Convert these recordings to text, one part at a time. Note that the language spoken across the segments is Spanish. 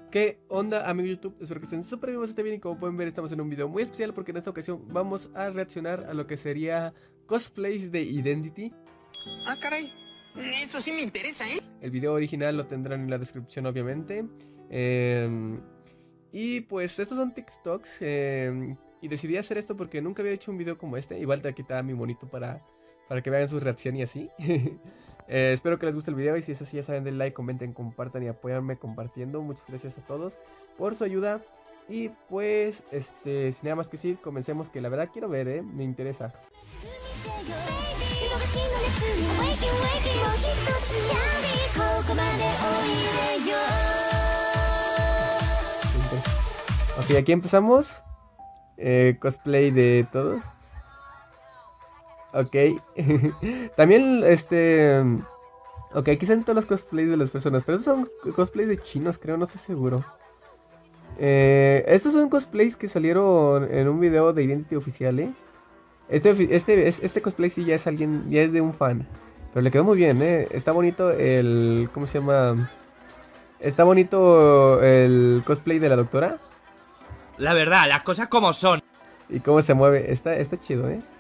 ¿Qué onda, amigos de YouTube? Espero que estén súper bien, bastante bien. Y como pueden ver, estamos en un video muy especial porque en esta ocasión vamos a reaccionar a lo que sería cosplays de Identity. Ah, caray. Eso sí me interesa, ¿eh? El video original lo tendrán en la descripción, obviamente. Y pues estos son TikToks. Y decidí hacer esto porque nunca había hecho un video como este. Igual te quitaba mi monito para que vean su reacción y así. Espero que les guste el video y si es así ya saben, den like, comenten, compartan y apoyanme compartiendo. Muchas gracias a todos por su ayuda. Y pues, sin nada más que decir, comencemos, que la verdad quiero ver, me interesa. Ok, aquí empezamos. Cosplay de todos. Ok. También, ok, aquí están todos los cosplays de las personas, pero esos son cosplays de chinos, creo, no estoy seguro. Estos son cosplays que salieron en un video de Identity oficial, ¿eh? Este cosplay sí ya es alguien, ya es de un fan. Pero le quedó muy bien, ¿eh? Está bonito el, ¿cómo se llama? Está bonito el cosplay de la doctora. La verdad, las cosas como son. Y cómo se mueve, está chido, ¿eh?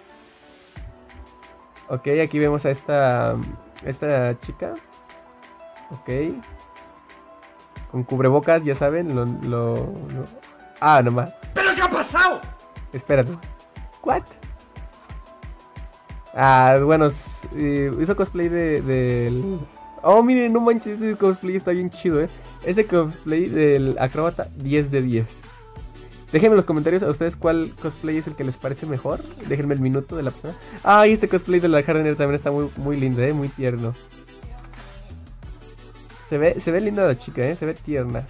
Ok, aquí vemos a esta chica. Ok. Con cubrebocas, ya saben, Ah, nomás. ¿Pero qué ha pasado? Espérate. ¿What? Ah, bueno, hizo cosplay del... Oh, miren, no manches, este cosplay está bien chido, Ese cosplay del acróbata, 10 de 10. Déjenme en los comentarios a ustedes cuál cosplay es el que les parece mejor. Déjenme el minuto de la persona. Ah, y este cosplay de la Hardener también está muy lindo, muy tierno. Se ve linda la chica, se ve tierna.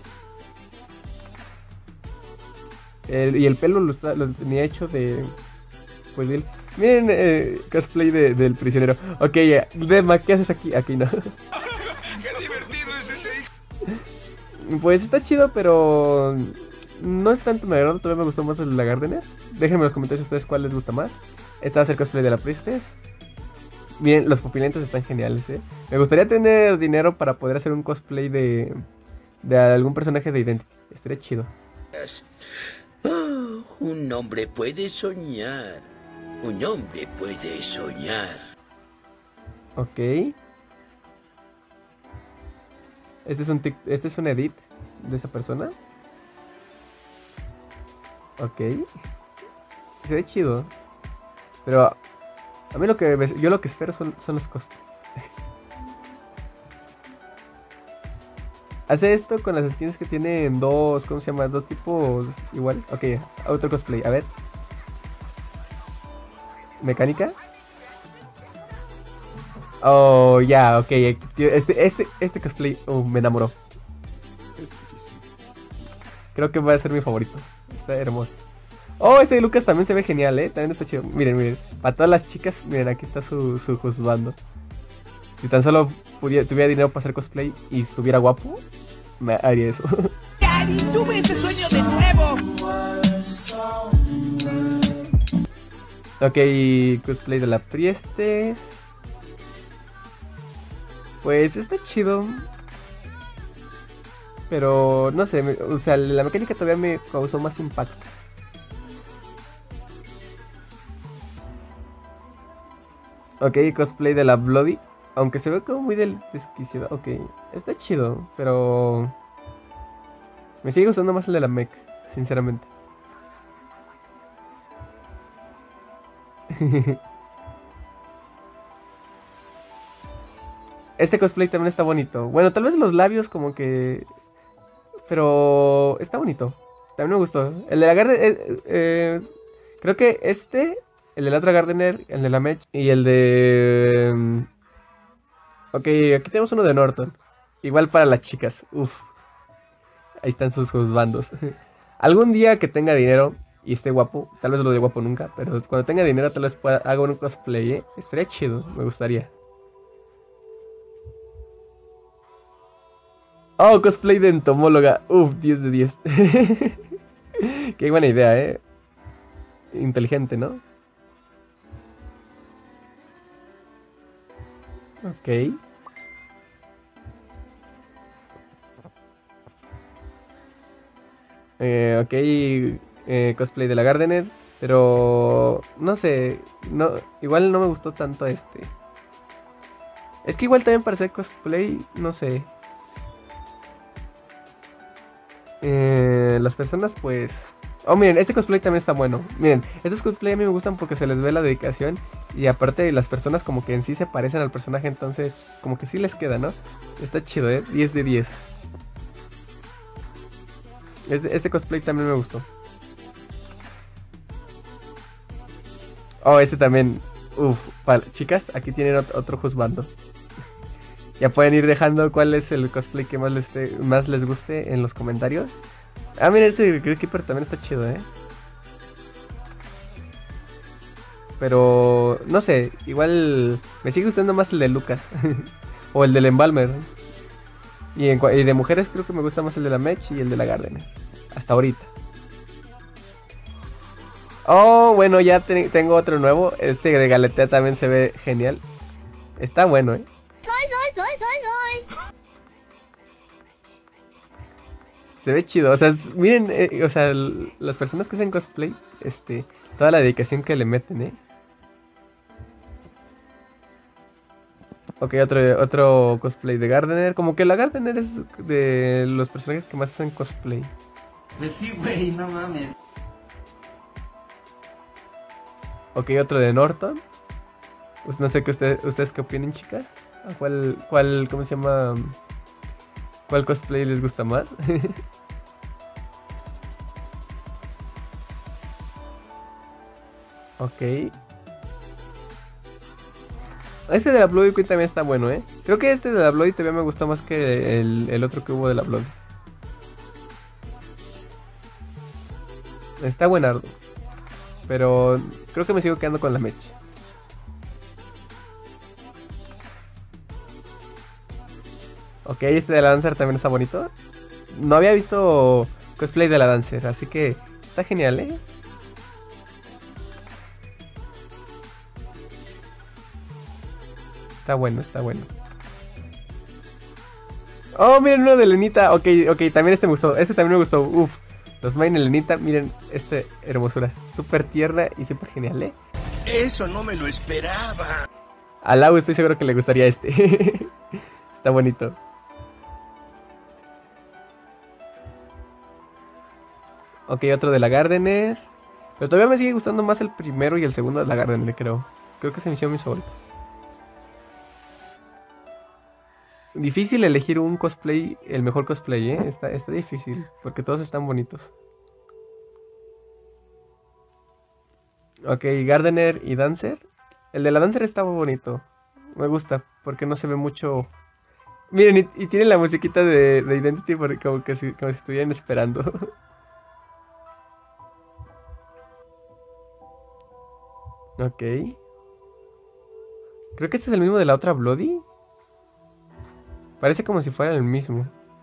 Y el pelo lo tenía hecho de... Pues de... Miren, cosplay del prisionero. Ok, Dema, ¿qué haces aquí? Aquí no. Qué divertido es ese hijo. Pues está chido, pero... No es tanto, me agrado, todavía me gustó más el Gardener. Déjenme en los comentarios a ustedes cuál les gusta más. Este va a ser cosplay de la Priestess. Miren, los pupilentes están geniales, Me gustaría tener dinero para poder hacer un cosplay de algún personaje de Identity. Estaría chido. Oh, un hombre puede soñar. Un hombre puede soñar. Ok. Este es un edit de esa persona. Ok. Se ve chido. Pero a mí yo lo que espero son los cosplays. Hace esto con las skins que tienen dos, ¿cómo se llama? Dos tipos igual. Ok, otro cosplay, a ver. ¿Mecánica? Oh, ya, ok. Este cosplay me enamoró. Creo que va a ser mi favorito. Está hermoso. Oh, este de Lucas también se ve genial, también está chido. Miren. Para todas las chicas, miren, aquí está su juzgando. Si tan solo tuviera dinero para hacer cosplay y estuviera guapo, me haría eso. Daddy, tuve ese sueño de nuevo. Ok, cosplay de la Priestess. Pues está chido. Pero no sé, o sea, la mecánica todavía me causó más impacto. Ok, cosplay de la Bloody. Aunque se ve como muy desquiciado. Ok, está chido, pero... Me sigue gustando más el de la mech, sinceramente. Este cosplay también está bonito. Bueno, tal vez los labios como que... Pero está bonito. También me gustó. El de la Gardener... creo que el de la otra Gardener, el de la mech y el de... Ok, aquí tenemos uno de Norton. Igual para las chicas. Uf. Ahí están sus bandos. Algún día que tenga dinero y esté guapo, tal vez lo de guapo nunca, pero cuando tenga dinero tal vez haga un cosplay, Estaría chido, me gustaría. Oh, cosplay de entomóloga. Uf, 10 de 10. Qué buena idea, Inteligente, ¿no? Ok. Ok, cosplay de la Gardener. Pero no sé, no, igual no me gustó tanto este. Es que igual también para hacer cosplay, no sé. Las personas pues... Oh, miren, este cosplay también está bueno. Miren, estos cosplay a mí me gustan porque se les ve la dedicación. Y aparte las personas como que en sí se parecen al personaje, entonces como que sí les queda, ¿no? Está chido, 10 de 10. Este cosplay también me gustó. Oh, este también. Uf, chicas, aquí tienen otro juzgando. Ya pueden ir dejando cuál es el cosplay que más les guste en los comentarios. Ah, mira, este Grid Keeper también está chido, Pero, no sé, igual me sigue gustando más el de Lucas. O el del Embalmer. Y de mujeres creo que me gusta más el de la Mech y el de la Gardener. Hasta ahorita. Oh, bueno, ya tengo otro nuevo. Este de Galatea también se ve genial. Está bueno, Se ve chido. O sea, miren, o sea, las personas que hacen cosplay, toda la dedicación que le meten, Ok, otro cosplay de Gardener. Como que la Gardener es de los personajes que más hacen cosplay. Pues sí, güey, no mames. Ok, otro de Norton. Pues no sé qué ustedes qué opinen, chicas. ¿Cómo se llama? ¿Cuál cosplay les gusta más? Ok. Este de la Bloody Queen también está bueno, Creo que este de la Bloody todavía me gustó más que el otro que hubo de la Bloody. Está buenardo. Pero creo que me sigo quedando con la Mech. Ok, este de la Dancer también está bonito. No había visto cosplay de la Dancer, así que está genial, Está bueno, está bueno. Oh, miren uno de Lenita. Ok, también este me gustó. Este también me gustó. Uf. Los Main Lenita, miren hermosura. Súper tierna y súper genial, Eso no me lo esperaba. A Lau estoy seguro que le gustaría este. Está bonito. Ok, otro de la Gardener. Pero todavía me sigue gustando más el primero y el segundo de la Gardener, creo. Creo que se me hicieron mis favoritos. Difícil elegir un cosplay, el mejor cosplay, Está difícil, porque todos están bonitos. Ok, Gardener y Dancer. El de la Dancer está muy bonito. Me gusta, porque no se ve mucho... Miren, y tiene la musiquita de Identity porque como si estuvieran esperando. Ok. Creo que este es el mismo de la otra Bloody. Parece como si fuera el mismo.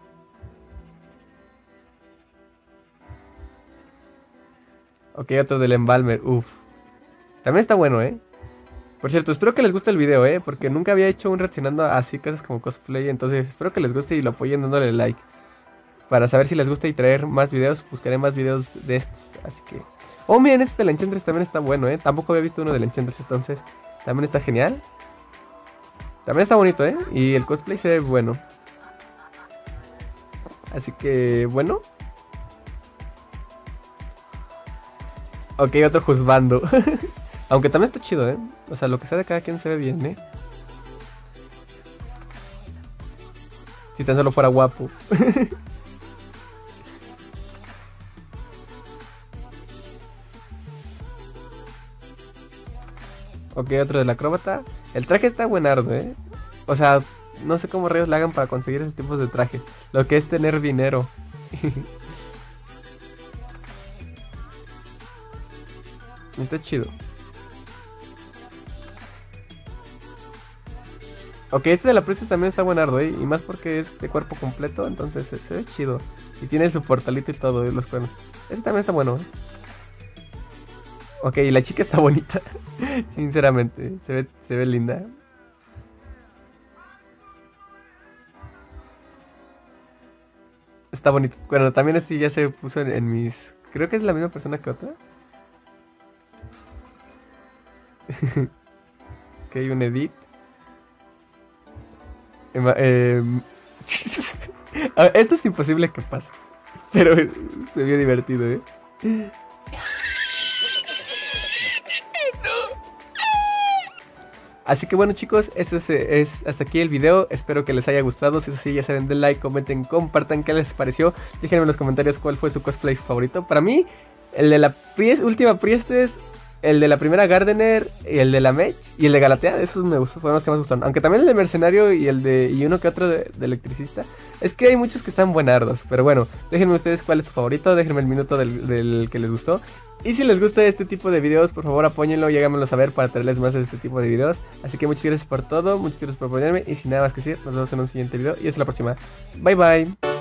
Ok, otro del Embalmer. Uf. También está bueno, Por cierto, espero que les guste el video, porque nunca había hecho un reaccionando así cosas como cosplay. Entonces espero que les guste y lo apoyen dándole like. Para saber si les gusta y traer más videos, buscaré más videos de estos. Así que... Oh, miren, este del Enchantress también está bueno, Tampoco había visto uno del Enchantress, entonces también está genial. También está bonito, Y el cosplay se ve bueno. Así que, bueno. Ok, otro juzgando. Aunque también está chido, O sea, lo que sea de cada quien se ve bien, Si tan solo fuera guapo. Ok, otro del acróbata. El traje está buenardo, O sea, no sé cómo rayos le hagan para conseguir esos tipos de trajes. Lo que es tener dinero. Está chido. Ok, este de la Princess también está buenardo, Y más porque es de cuerpo completo, entonces se ve chido. Y tiene su portalito y todo, los cuernos. Este también está bueno, Ok, la chica está bonita. Sinceramente, se ve linda. Está bonito. Bueno, también este ya se puso en mis... Creo que es la misma persona que otra. Que hay un edit. A ver, esto es imposible que pase. Pero se vio divertido, ¿eh? Así que bueno, chicos, este es hasta aquí el video. Espero que les haya gustado. Si es así, ya saben, den like, comenten, compartan qué les pareció. Déjenme en los comentarios cuál fue su cosplay favorito. Para mí, el de la última Priestess, el de la primera Gardener, y el de la Mech y el de Galatea, esos me gustó, fueron los que más me gustaron. Aunque también el de Mercenario y uno que otro de Electricista. Es que hay muchos que están buenardos. Pero bueno, déjenme ustedes cuál es su favorito. Déjenme el minuto del que les gustó. Y si les gusta este tipo de videos, por favor apóyenlo y háganmelo saber para traerles más de este tipo de videos. Así que muchas gracias por todo, muchas gracias por apoyarme. Y sin nada más que decir, nos vemos en un siguiente video y hasta la próxima. Bye bye.